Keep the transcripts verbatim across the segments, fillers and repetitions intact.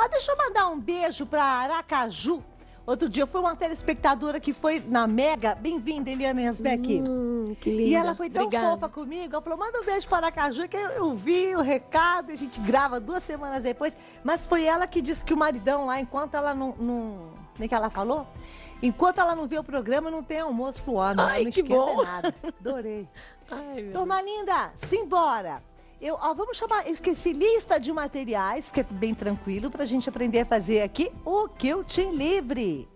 Ó, deixa eu mandar um beijo pra Aracaju. Outro dia foi uma telespectadora que foi na Mega. Bem-vinda, Eliana Resbeck. Hum, que linda. E ela foi tão Obrigada. fofa comigo. Ela falou, manda um beijo para Aracaju, que eu, eu vi o recado. A gente grava duas semanas depois. Mas foi ela que disse que o maridão lá, enquanto ela não... não... Nem que ela falou? Enquanto ela não vê o programa, não tem almoço pro homem. Ai, não que esquenta bom. nada. Adorei. Ai, meu Turma linda, simbora. Eu, ó, vamos chamar, eu esqueci lista de materiais, que é bem tranquilo, pra gente aprender a fazer aqui o quilting livre.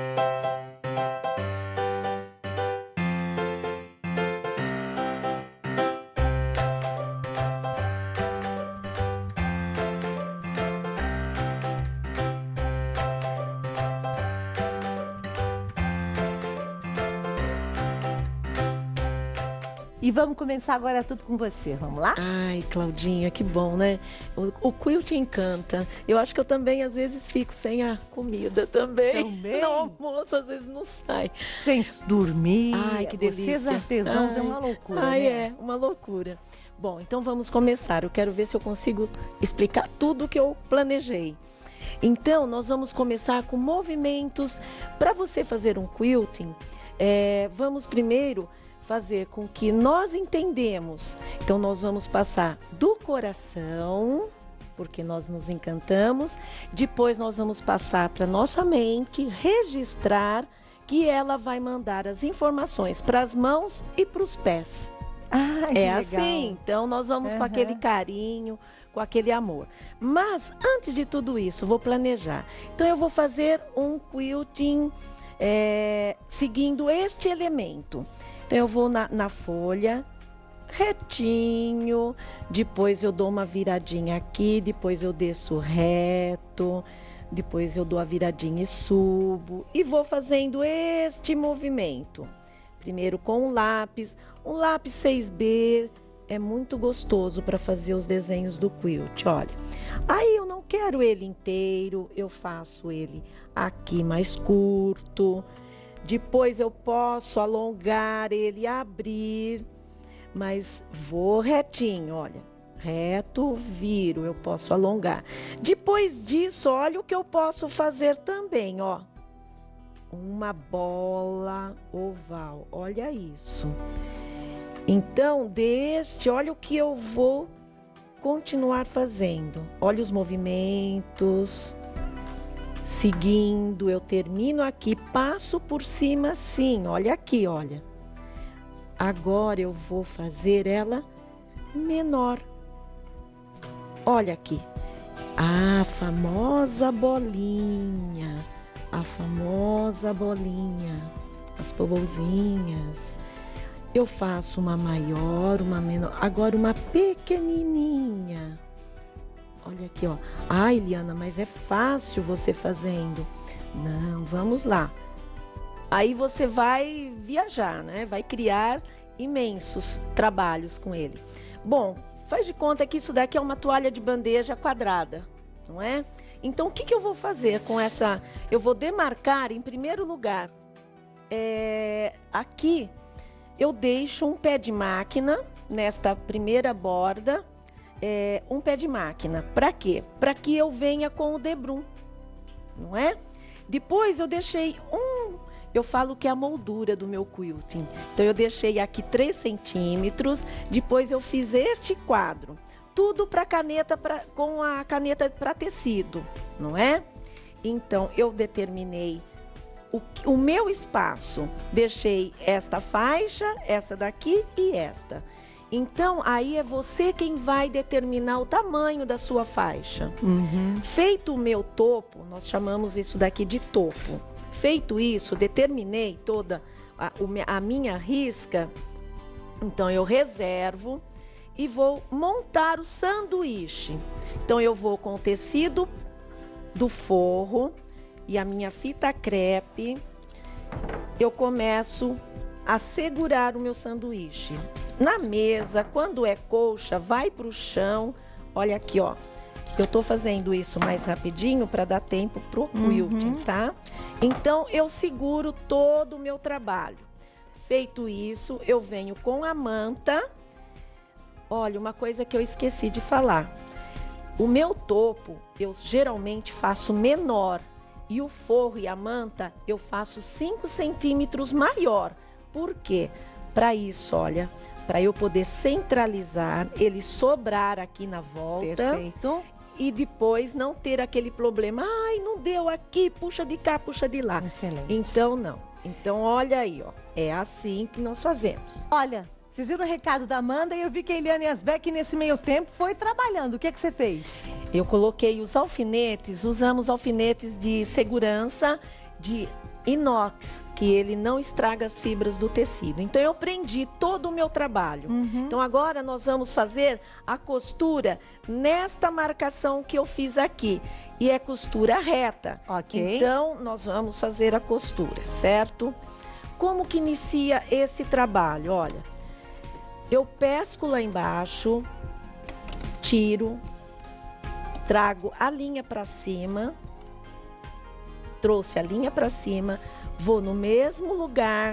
E vamos começar agora tudo com você, vamos lá? Ai, Claudinha, que bom, né? O, o quilt encanta. Eu acho que eu também, às vezes, fico sem a comida também. Também? No almoço, às vezes, não sai. Sem dormir. Ai, que delícia. Vocês artesãos Ai, é uma loucura, Ai, né? é, uma loucura. Bom, então vamos começar. Eu quero ver se eu consigo explicar tudo o que eu planejei. Então, nós vamos começar com movimentos. Para você fazer um quilting, é, vamos primeiro fazer com que nós entendemos. Então, nós vamos passar do coração, porque nós nos encantamos. Depois, nós vamos passar para nossa mente, registrar, que ela vai mandar as informações para as mãos e para os pés. Ah, que É legal. assim, então nós vamos Uhum. com aquele carinho, com aquele amor. Mas, antes de tudo isso, vou planejar. Então, eu vou fazer um quilting é, seguindo este elemento. Então, eu vou na, na folha, retinho, depois eu dou uma viradinha aqui, depois eu desço reto, depois eu dou a viradinha e subo. E vou fazendo este movimento. Primeiro com um lápis, um lápis seis B, é muito gostoso para fazer os desenhos do quilt, olha. Aí eu não quero ele inteiro, eu faço ele aqui mais curto. Depois eu posso alongar ele, abrir, mas vou retinho, olha. Reto, viro, eu posso alongar. Depois disso, olha o que eu posso fazer também, ó. Uma bola oval, olha isso. Então, deste, olha o que eu vou continuar fazendo. Olha os movimentos. Seguindo, eu termino aqui, passo por cima assim, olha aqui, olha. Agora eu vou fazer ela menor. Olha aqui. A famosa bolinha, a famosa bolinha, as pobolzinhas. Eu faço uma maior, uma menor, agora uma pequenininha. Olha aqui, ó. Ai, Eliana, mas é fácil você fazendo. Não, vamos lá. Aí você vai viajar, né? Vai criar imensos trabalhos com ele. Bom, faz de conta que isso daqui é uma toalha de bandeja quadrada, não é? Então, o que que eu vou fazer com essa? Eu vou demarcar, em primeiro lugar, é, aqui, eu deixo um pé de máquina, nesta primeira borda, É, um pé de máquina. Para quê? Para que eu venha com o debrum, não é? Depois eu deixei um, eu falo que é a moldura do meu quilting. Então eu deixei aqui três centímetros, depois eu fiz este quadro. Tudo para caneta, pra, com a caneta para tecido, não é? Então eu determinei o, o meu espaço. Deixei esta faixa, essa daqui e esta. Então, aí é você quem vai determinar o tamanho da sua faixa. Uhum. Feito o meu topo, nós chamamos isso daqui de topo. Feito isso, determinei toda a, a minha risca. Então, eu reservo e vou montar o sanduíche. Então, eu vou com o tecido do forro e a minha fita crepe. Eu começo a segurar o meu sanduíche. Na mesa, quando é colcha, vai para o chão. Olha aqui, ó. Eu tô fazendo isso mais rapidinho para dar tempo pro quilting, Uhum. tá? Então, eu seguro todo o meu trabalho. Feito isso, eu venho com a manta. Olha, uma coisa que eu esqueci de falar. O meu topo, eu geralmente faço menor. E o forro e a manta, eu faço cinco centímetros maior. Por quê? Para isso, olha, para eu poder centralizar, ele sobrar aqui na volta. Perfeito. E depois não ter aquele problema. Ai, não deu aqui, puxa de cá, puxa de lá. Excelente. Então, não. Então, olha aí, ó. É assim que nós fazemos. Olha, vocês viram o recado da Amanda e eu vi que a Eliane Asbeck, nesse meio tempo, foi trabalhando. O que, que você fez? Eu coloquei os alfinetes, usamos alfinetes de segurança de inox, que ele não estraga as fibras do tecido. Então, eu prendi todo o meu trabalho. Uhum. Então, agora nós vamos fazer a costura nesta marcação que eu fiz aqui. E é costura reta. Ok. Então, nós vamos fazer a costura, certo? Como que inicia esse trabalho? Olha, eu pesco lá embaixo, tiro, trago a linha para cima, trouxe a linha para cima, vou no mesmo lugar,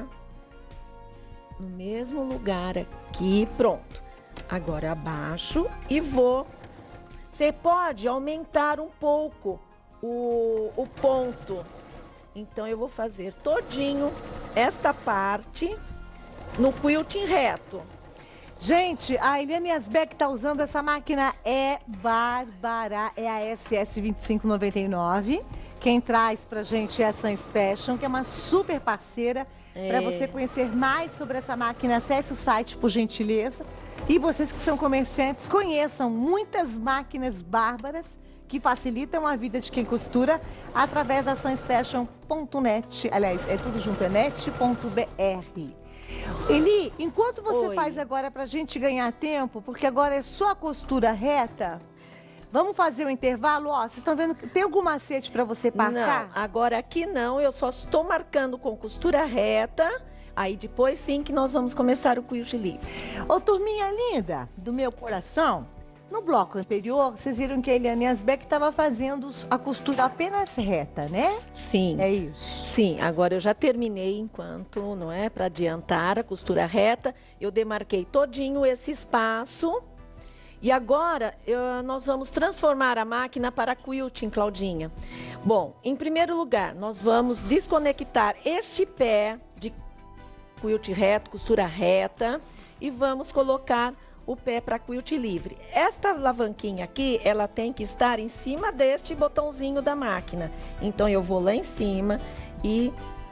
no mesmo lugar aqui, pronto. Agora abaixo e vou. Você pode aumentar um pouco o, o ponto. Então eu vou fazer todinho esta parte no quilting reto. Gente, a Eliane Asbeck tá usando essa máquina, é bárbara, é a S S vinte e cinco noventa e nove. Quem traz pra gente é a Sun Special, que é uma super parceira. É. Para você conhecer mais sobre essa máquina, acesse o site, por gentileza. E vocês que são comerciantes, conheçam muitas máquinas bárbaras que facilitam a vida de quem costura através da sun special ponto net. Aliás, é tudo junto, é net ponto br. Eli, enquanto você Oi. faz agora pra gente ganhar tempo, porque agora é só a costura reta, vamos fazer o intervalo? Ó, vocês estão vendo que tem algum macete pra você passar? Não, agora aqui não, eu só estou marcando com costura reta. Aí depois sim que nós vamos começar o quilt livre. Ô, turminha linda do meu coração, no bloco anterior, vocês viram que a Eliane Asbeck estava fazendo a costura apenas reta, né? Sim. É isso. Sim, agora eu já terminei enquanto, não é, para adiantar a costura reta, eu demarquei todinho esse espaço. E agora eu, nós vamos transformar a máquina para quilting, Claudinha. Bom, em primeiro lugar, nós vamos desconectar este pé de quilt reto, costura reta, e vamos colocar o pé para quilt livre. Esta alavanquinha aqui, ela tem que estar em cima deste botãozinho da máquina. Então eu vou lá em cima e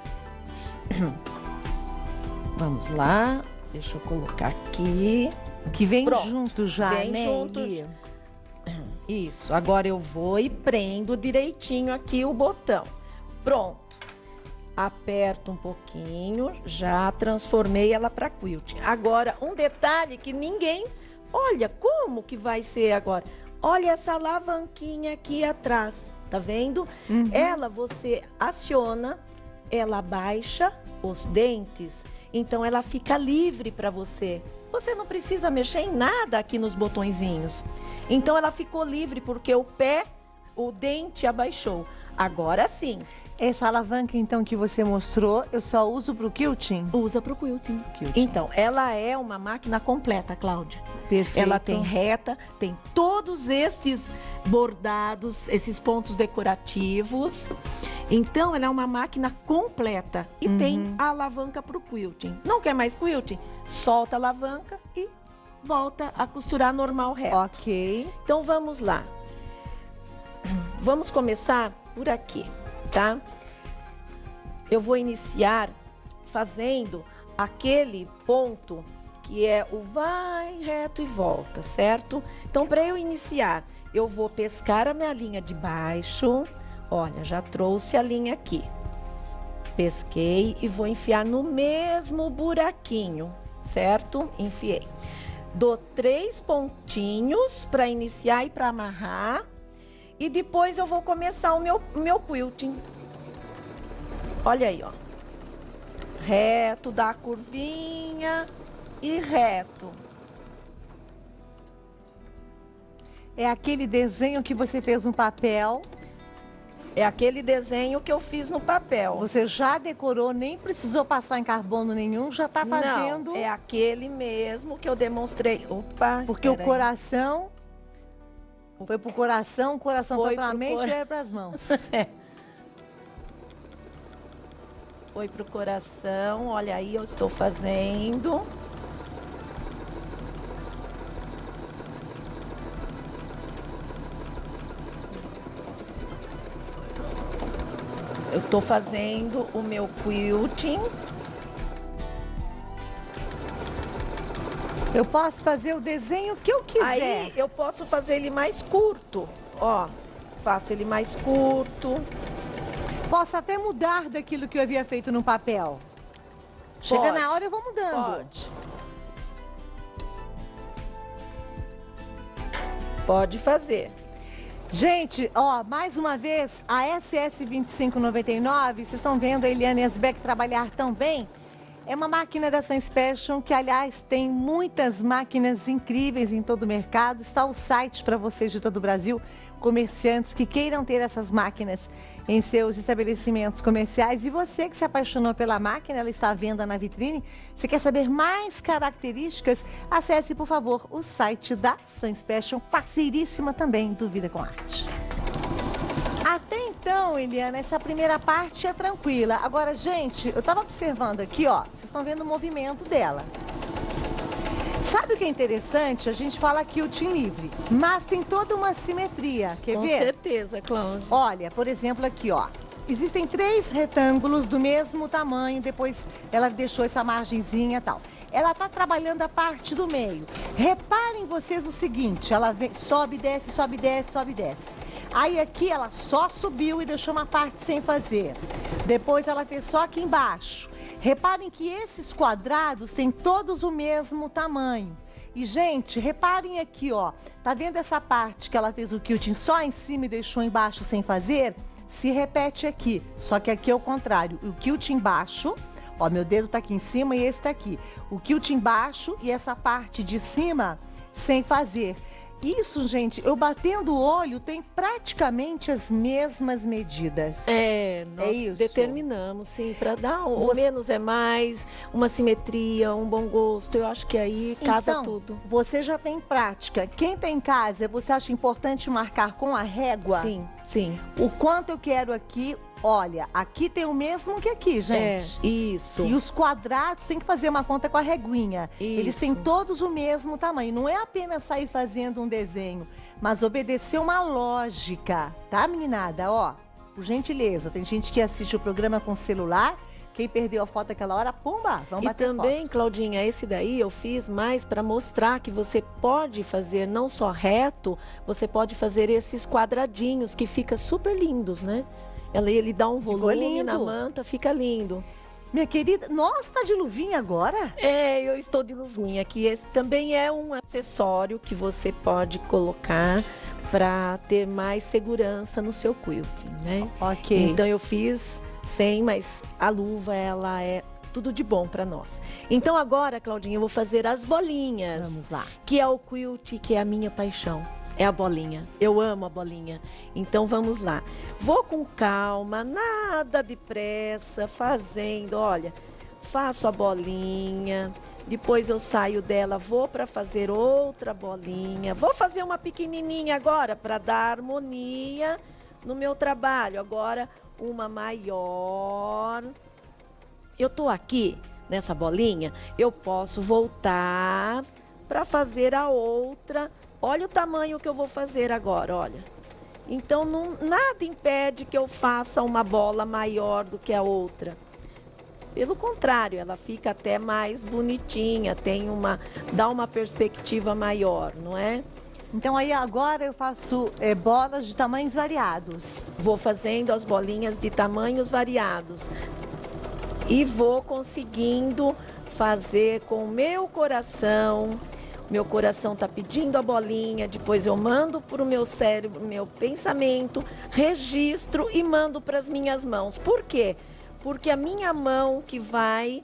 vamos lá, deixa eu colocar aqui. Que vem Pronto. junto já, Vem né, junto. Eli? Isso, agora eu vou e prendo direitinho aqui o botão. Pronto. Aperto um pouquinho, já transformei ela para quilting. Agora, um detalhe que ninguém... Olha como que vai ser agora. Olha essa alavanquinha aqui atrás, tá vendo? Uhum. Ela você aciona, ela baixa os dentes, então ela fica livre para você. Você não precisa mexer em nada aqui nos botõezinhos. Então ela ficou livre porque o pé, o dente abaixou. Agora sim. Essa alavanca, então, que você mostrou, eu só uso pro quilting? Usa para o quilting. Quilting. Então, ela é uma máquina completa, Cláudia. Perfeito. Ela tem reta, tem todos esses bordados, esses pontos decorativos. Então, ela é uma máquina completa e Uhum. tem a alavanca para o quilting. Não quer mais quilting? Solta a alavanca e volta a costurar normal reto. Ok. Então, vamos lá. Vamos começar por aqui, tá? Eu vou iniciar fazendo aquele ponto que é o vai, reto e volta, certo? Então, para eu iniciar, eu vou pescar a minha linha de baixo. Olha, já trouxe a linha aqui. Pesquei e vou enfiar no mesmo buraquinho, certo? Enfiei. Dou três pontinhos para iniciar e para amarrar. E depois eu vou começar o meu, meu quilting. Olha aí, ó. Reto, dá a curvinha e reto. É aquele desenho que você fez no papel. É aquele desenho que eu fiz no papel. Você já decorou, nem precisou passar em carbono nenhum, já tá fazendo. Não, é aquele mesmo que eu demonstrei. Opa, Porque o espera aí. coração Foi pro coração, o coração foi, foi pra mente cor... e veio pras mãos. É. Foi pro coração, olha aí, eu estou fazendo. Eu estou fazendo o meu quilting. Eu posso fazer o desenho que eu quiser. Aí eu posso fazer ele mais curto, ó. Faço ele mais curto. Posso até mudar daquilo que eu havia feito no papel. Chega Pode, na hora eu vou mudando. Pode. Pode fazer. Gente, ó, mais uma vez, a S S vinte e cinco noventa e nove, vocês estão vendo a Eliane Esbeck trabalhar tão bem? É uma máquina da Sunspection que, aliás, tem muitas máquinas incríveis em todo o mercado. Está o site para vocês de todo o Brasil, comerciantes que queiram ter essas máquinas em seus estabelecimentos comerciais. E você que se apaixonou pela máquina, ela está à venda na vitrine. Se quer saber mais características, acesse, por favor, o site da Sunspection, parceiríssima também do Vida com Arte. Até então, Eliana, essa primeira parte é tranquila. Agora, gente, eu estava observando aqui, ó, vocês estão vendo o movimento dela. Sabe o que é interessante? A gente fala aqui o quilting livre, mas tem toda uma simetria, quer Com ver? Com certeza, Cláudia. Olha, por exemplo, aqui, ó. Existem três retângulos do mesmo tamanho, depois ela deixou essa margenzinha e tal. Ela está trabalhando a parte do meio. Reparem vocês o seguinte, ela vem, sobe, desce, sobe, desce, sobe, desce. Aí aqui ela só subiu e deixou uma parte sem fazer. Depois ela fez só aqui embaixo. Reparem que esses quadrados têm todos o mesmo tamanho. E, gente, reparem aqui, ó. Tá vendo essa parte que ela fez o quilting só em cima e deixou embaixo sem fazer? Se repete aqui, só que aqui é o contrário. O quilting embaixo, ó, meu dedo tá aqui em cima e esse tá aqui. O quilting embaixo e essa parte de cima sem fazer. Isso, gente, eu batendo o olho, tem praticamente as mesmas medidas. É, nós é isso. Determinamos, sim, para dar um, Você... o menos é mais, uma simetria, um bom gosto. Eu acho que aí casa então, tudo. Você já tem prática. Quem tem em casa, você acha importante marcar com a régua? Sim, sim. O quanto eu quero aqui. Olha, aqui tem o mesmo que aqui, gente. É, isso. E os quadrados tem que fazer uma conta com a reguinha. Isso. Eles têm todos o mesmo tamanho. Não é apenas sair fazendo um desenho, mas obedecer uma lógica, tá, meninada? Ó, por gentileza, tem gente que assiste o programa com celular. Quem perdeu a foto aquela hora, pumba, vamos e bater também, foto. Claudinha, esse daí eu fiz mais para mostrar que você pode fazer não só reto, você pode fazer esses quadradinhos que fica super lindos, né? Ele, ele dá um volume na manta, fica lindo. Minha querida, nossa, tá de luvinha agora? É, eu estou de luvinha aqui. Esse também é um acessório que você pode colocar para ter mais segurança no seu quilting, né? Ok. Então eu fiz sem, mas a luva, ela é tudo de bom para nós. Então agora, Claudinha, eu vou fazer as bolinhas. Vamos lá. Que é o quilting, que é a minha paixão. É a bolinha. Eu amo a bolinha. Então vamos lá. Vou com calma, nada de pressa, fazendo. Olha, faço a bolinha. Depois eu saio dela, vou para fazer outra bolinha. Vou fazer uma pequenininha agora para dar harmonia no meu trabalho. Agora uma maior. Eu tô aqui nessa bolinha, eu posso voltar para fazer a outra. Olha o tamanho que eu vou fazer agora, olha. Então, não, nada impede que eu faça uma bola maior do que a outra. Pelo contrário, ela fica até mais bonitinha, tem uma, dá uma perspectiva maior, não é? Então, aí agora eu faço é, bolas de tamanhos variados. Vou fazendo as bolinhas de tamanhos variados. E vou conseguindo fazer com o meu coração. Meu coração está pedindo a bolinha, depois eu mando para o meu cérebro, meu pensamento, registro e mando para as minhas mãos. Por quê? Porque a minha mão que vai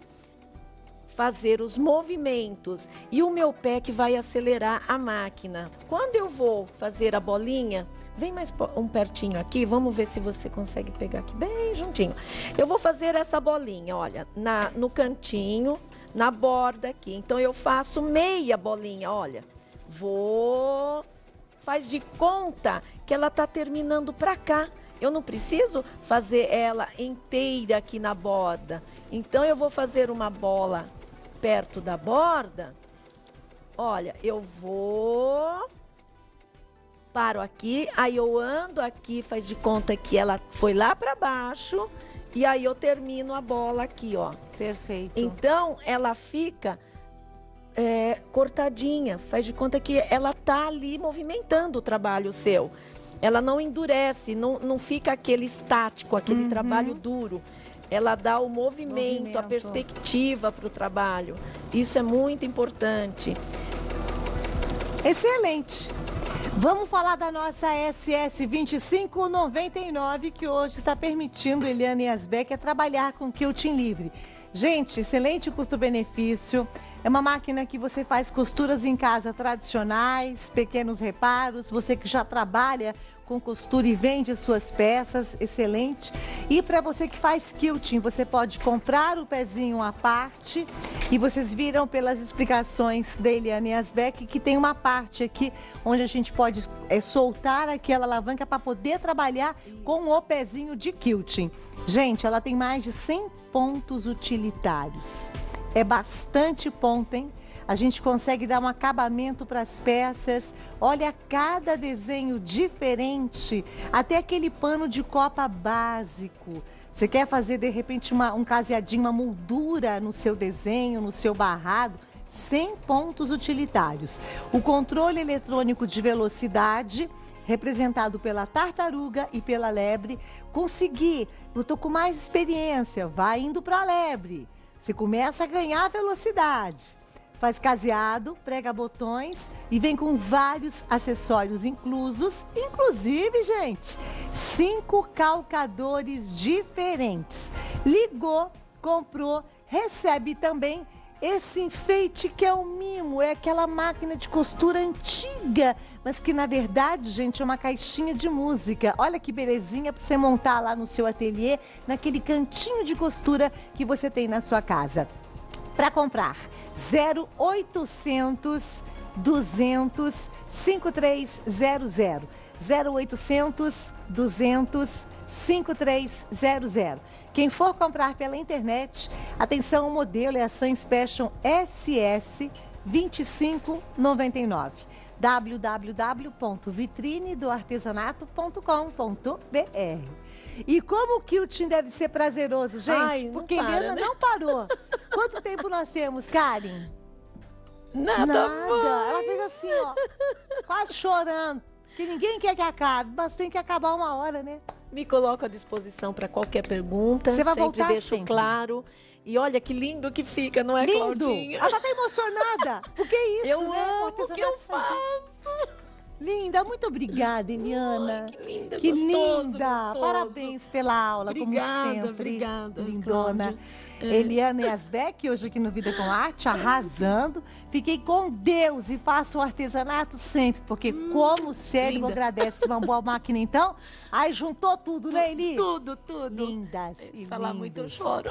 fazer os movimentos e o meu pé que vai acelerar a máquina. Quando eu vou fazer a bolinha, vem mais um pertinho aqui, vamos ver se você consegue pegar aqui bem juntinho. Eu vou fazer essa bolinha, olha, na, no cantinho, na borda aqui. Então eu faço meia bolinha, olha. Vou, faz de conta que ela tá terminando pra cá. Eu não preciso fazer ela inteira aqui na borda. Então, eu vou fazer uma bola perto da borda. Olha, eu vou... Paro aqui, aí eu ando aqui, faz de conta que ela foi lá para baixo. E aí eu termino a bola aqui, ó. Perfeito. Então, ela fica é, cortadinha. Faz de conta que ela tá ali movimentando o trabalho seu. Ela não endurece, não, não fica aquele estático, aquele Uhum. trabalho duro. Ela dá o movimento, Movimento. a perspectiva para o trabalho. Isso é muito importante. Excelente. Vamos falar da nossa S S vinte e cinco noventa e nove, que hoje está permitindo Eliane Yazbek a trabalhar com quilting livre. Gente, excelente custo-benefício. É uma máquina que você faz costuras em casa tradicionais, pequenos reparos. Você que já trabalha com costura e vende suas peças, excelente. E para você que faz quilting, você pode comprar o pezinho à parte. E vocês viram pelas explicações da Eliane Yazbek que tem uma parte aqui onde a gente pode é, soltar aquela alavanca para poder trabalhar com o pezinho de quilting. Gente, ela tem mais de cem pontos utilitários. É bastante ponto, hein? A gente consegue dar um acabamento para as peças. Olha cada desenho diferente. Até aquele pano de copa básico. Você quer fazer, de repente, uma, um caseadinho, uma moldura no seu desenho, no seu barrado? cem pontos utilitários. O controle eletrônico de velocidade, representado pela tartaruga e pela lebre. Consegui, eu tô com mais experiência, vai indo para a lebre. Você começa a ganhar velocidade. Faz caseado, prega botões e vem com vários acessórios inclusos. Inclusive, gente, cinco calcadores diferentes. Ligou, comprou, recebe também esse enfeite que é o mimo. É aquela máquina de costura antiga, mas que na verdade, gente, é uma caixinha de música. Olha que belezinha para você montar lá no seu ateliê, naquele cantinho de costura que você tem na sua casa. Para comprar, zero oitocentos, duzentos, cinquenta e três zero zero. zero oitocentos, duzentos, cinquenta e três zero zero. Quem for comprar pela internet, atenção, o modelo é a Sans Passion S S vinte e cinco noventa e nove. w w w ponto vitrine do artesanato ponto com ponto b r. E como o quilting deve ser prazeroso, gente, Ai, não porque para, Eliana né? não parou. Quanto tempo nós temos, Karen? Nada, Nada. bom. Ela fez assim, ó, quase chorando. Que ninguém quer que acabe, mas tem que acabar uma hora, né? Me coloco à disposição para qualquer pergunta. Você vai sempre voltar deixo sempre. claro. E olha que lindo que fica, não é, Lindo! Claudinha? Ela tá emocionada. Porque é isso, Eu né? amo o artesanato que eu faz isso. faço. Linda, muito obrigada, Eliana. Ai, que linda, Que gostoso, linda! gostoso. Parabéns pela aula, Obrigada, como sempre. obrigada, Lindona. Cláudia. É. Eliana Yazbek, hoje aqui no Vida com Arte, arrasando. Fiquei com Deus e faço o artesanato sempre, porque Hum, como o cérebro linda. agradece uma boa máquina, então. Aí juntou tudo, né, Eli? Tudo, tudo. Lindas Se e falar muito, eu lindos. choro.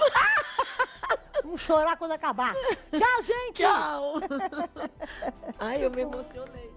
Vamos chorar quando acabar. Tchau, gente! Tchau. Ai, eu me emocionei.